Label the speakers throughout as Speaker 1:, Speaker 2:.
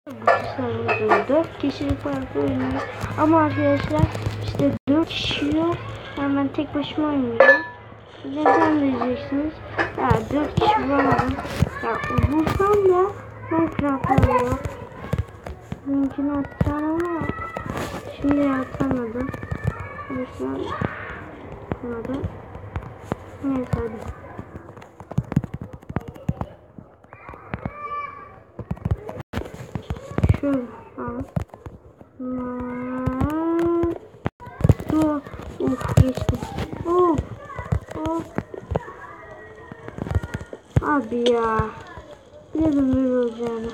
Speaker 1: Bu sırada 4 kişilik farklı oynuyor. Ama arkadaşlar işte 4 kişi yok. Yani ben tek başıma oynuyorum. Neden diyeceksiniz? Ya 4 kişi bulamadım. Ya bulsam da Minecraft oluyor. Linkini atacağım ama şimdi atamadım. O yüzden atamadım. Neyse hadi. Şöyle al. Dur. Of geçtim. Of. Of. Abi ya. Biliyordum böyle olacağını.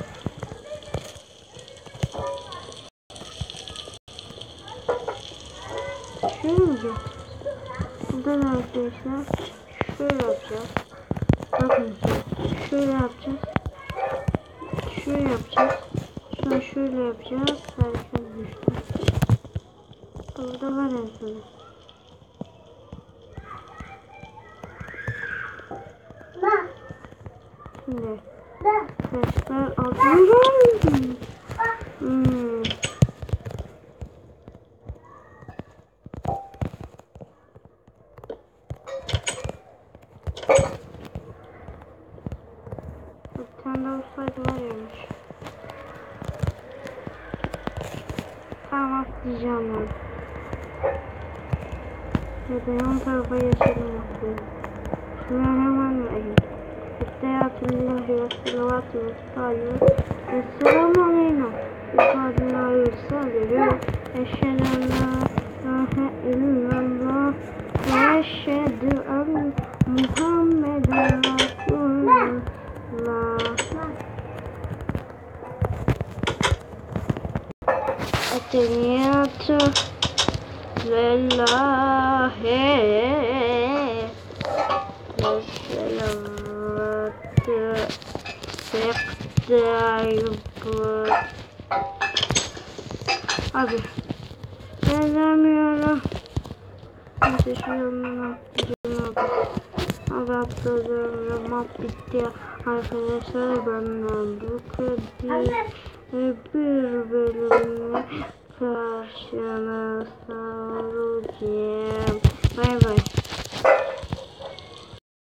Speaker 1: Şöyle mi yapacağız? Burada da arkadaşlar şöyle yapacağız. Bakın şöyle yapacağız. Şöyle yapacağız. Sonra şöyle yapacağız. Harika düştü. Burada var en sonu. Şimdi taşlar alıyorum. Bir tane daha olsaydı var yamış. Tamam atlayacağım ben. Ya da yan tarafa yaşadım atlayayım. Şimdi hemen Estağfirullah ve salavatü ve sayyid. Esselamu aleyna. İfadına yürüsel eşhedü en la ilahe illallah ve eşhedü en Muhammeden Resulullah. Eteniyatü lillahi ve selavatü sektayıbı. Abi yazamıyorum. Neyse şu yanına atladım. Map bitti arkadaşlar, benden bu kadar. Bir bölümle karşınızda olacağım. Bay bay.